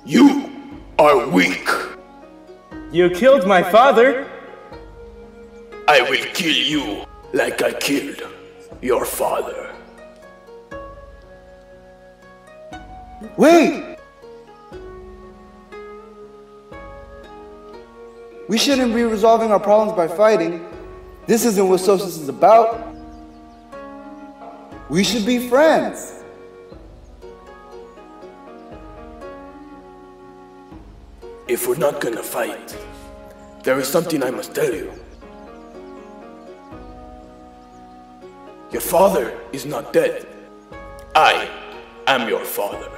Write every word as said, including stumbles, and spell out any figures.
You are weak. You killed my father. I will kill you like I killed your father. Wait! We shouldn't be resolving our problems by fighting. This isn't what Sosis is about. We should be friends. If we're not gonna fight, there is something I must tell you. Your father is not dead. I am your father.